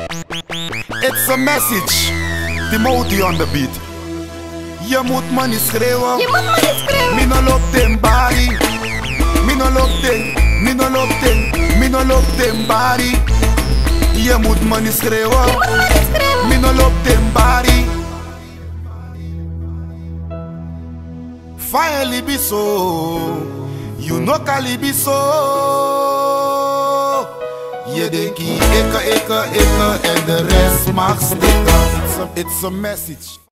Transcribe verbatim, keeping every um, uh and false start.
It's a message. Timothy on the beat. Je moet me niet schreeuwen. Je moet me niet schreeuwen. Mi no loop ten bari. Mi no loop ten. Mi no loop ten. Mi no loop ten bari. Je moet me niet schreeuwen. Je moet me niet schreeuwen. Mi no loop ten bari. Fire libiso. You know kalibiso. Je denkt ik, ik, ik, ik en de rest mag stikken. It's a, it's a message.